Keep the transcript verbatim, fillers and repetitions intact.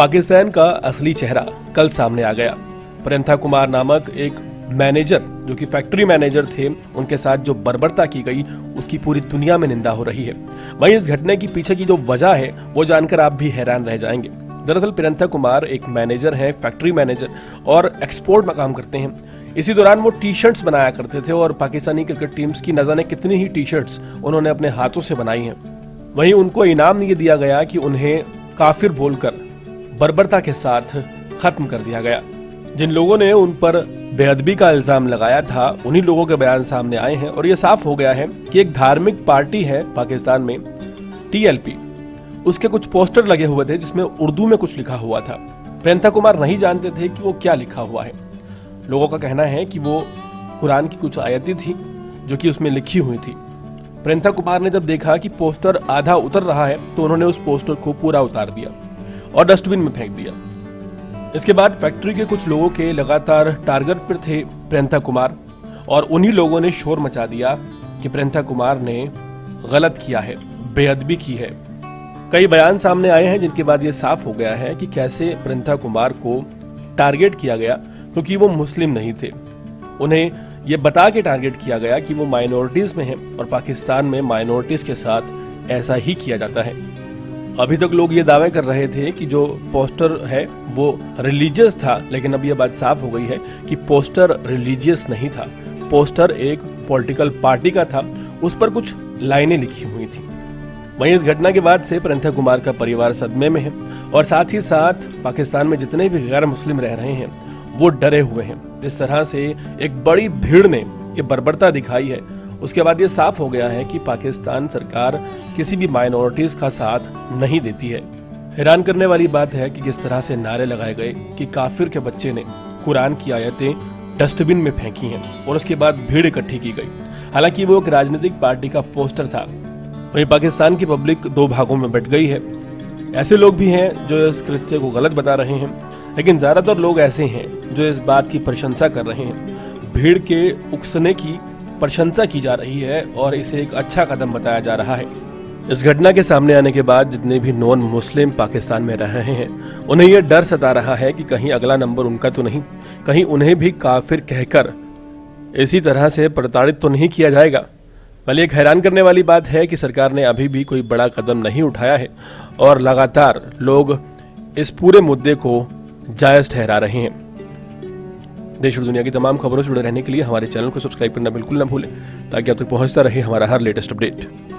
पाकिस्तान का असली चेहरा कल सामने आ गया। प्रियंका कुमार नामक एक मैनेजर, जो कि फैक्ट्री मैनेजर थे, उनके साथ जो बर्बरता की गई उसकी पूरी दुनिया में निंदा हो रही है। वहीं इस घटने की पीछे की जो वजह है वो जानकर आप भी हैरान रह जाएंगे। दरअसल प्रियंका कुमार एक मैनेजर हैं, फैक्ट्री मैनेजर, और एक्सपोर्ट में काम करते हैं। इसी दौरान वो टी शर्ट्स बनाया करते थे और पाकिस्तानी क्रिकेट टीम्स की न जाने कितनी ही टी शर्ट्स उन्होंने अपने हाथों से बनाई हैं। वहीं उनको इनाम ये दिया गया कि उन्हें काफिर बोलकर बर्बरता के साथ खत्म कर दिया गया। जिन लोगों ने उन पर बेअदबी का इल्जाम लगाया था, उन्हीं लोगों के बयान सामने आए हैं और ये साफ हो गया है कि एक धार्मिक पार्टी है पाकिस्तान में, टी एल पी, उसके कुछ पोस्टर लगे हुए थे जिसमें उर्दू में कुछ लिखा हुआ था। प्रियंका कुमार नहीं जानते थे कि वो क्या लिखा हुआ है। लोगों का कहना है कि वो कुरान की कुछ आयतें थी जो कि उसमें लिखी हुई थी। प्रियंका कुमार ने जब देखा कि पोस्टर आधा उतर रहा है तो उन्होंने उस पोस्टर को पूरा उतार दिया और डस्टबिन में फेंक दिया। इसके बाद फैक्ट्री के कुछ लोगों के लगातार टारगेट पर थे प्रियंका कुमार, और उन्हीं लोगों ने शोर मचा दिया कि प्रियंका कुमार ने गलत किया है, बेअदबी की है। कई बयान सामने आए हैं जिनके बाद ये साफ हो गया है कि कैसे प्रियंका कुमार को टारगेट किया गया, क्योंकि वो मुस्लिम नहीं थे। उन्हें ये बता के टारगेट किया गया कि वो माइनॉरिटीज में हैं और पाकिस्तान में माइनॉरिटीज के साथ ऐसा ही किया जाता है। अभी तक लोग ये दावे कर रहे थे कि जो पोस्टर है वो रिलीजियस था, लेकिन अब ये बात साफ हो गई है कि पोस्टर रिलीजियस नहीं था। पोस्टर एक पॉलिटिकल पार्टी का था, उस पर कुछ लाइनें लिखी हुई थी। वहीं इस घटना के बाद से प्रियंका कुमार का परिवार सदमे में है और साथ ही साथ पाकिस्तान में जितने भी गैर मुस्लिम रह रहे हैं वो डरे हुए हैं। जिस तरह से एक बड़ी भीड़ ने ये बर्बरता दिखाई है, उसके बाद ये साफ हो गया है कि पाकिस्तान सरकार किसी भी माइनॉरिटीज का साथ नहीं देती है। हैरान करने वाली बात है कि किस तरह से नारे लगाए गए कि काफिर के बच्चे ने कुरान की आयतें डस्टबिन में फेंकी हैं और उसके बाद भीड़ इकट्ठी की गई। हालांकि वो एक राजनीतिक पार्टी का पोस्टर था। वहीं पाकिस्तान की पब्लिक दो भागों में बट गई है। ऐसे लोग भी हैं जो इस कृत्य को गलत बता रहे हैं, लेकिन ज्यादातर लोग ऐसे हैं जो इस बात की प्रशंसा कर रहे हैं। भीड़ के उकसने की प्रशंसा की जा रही है और इसे एक अच्छा कदम बताया जा रहा है। इस घटना के सामने आने के बाद जितने भी नॉन मुस्लिम पाकिस्तान में रह रहे हैं, उन्हें यह डर सता रहा है कि कहीं अगला नंबर उनका तो नहीं, कहीं उन्हें भी काफिर कहकर इसी तरह से प्रताड़ित तो नहीं किया जाएगा। भले एक हैरान करने वाली बात है कि सरकार ने अभी भी कोई बड़ा कदम नहीं उठाया है और लगातार लोग इस पूरे मुद्दे को जायज ठहरा रहे हैं। देश और दुनिया की तमाम खबरों से जुड़े रहने के लिए हमारे चैनल को सब्सक्राइब करना बिल्कुल न भूलें, ताकि आप तक पहुंचता रहे हमारा हर लेटेस्ट अपडेट।